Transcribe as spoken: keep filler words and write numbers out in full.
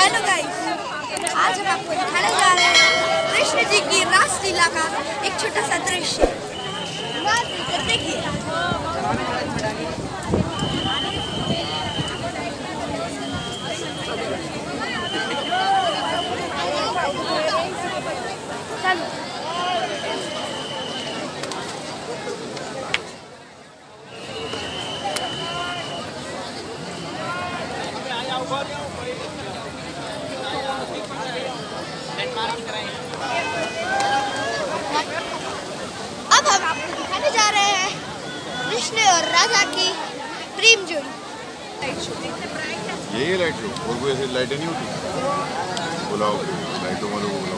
Hello guys, आज हम आपको दिखाने जा रहे हैं कृष्ण जी की रासलीला का एक छोटा सा दृश्य। देखिए। अब हम आपको दिखाने जा रहे हैं कृष्ण और राधा की प्रेम जोड़ी। यही लाइट शो और कोई ऐसी लाइटें नहीं होती। बुलाओ लाइटों वालों को बुलाओ।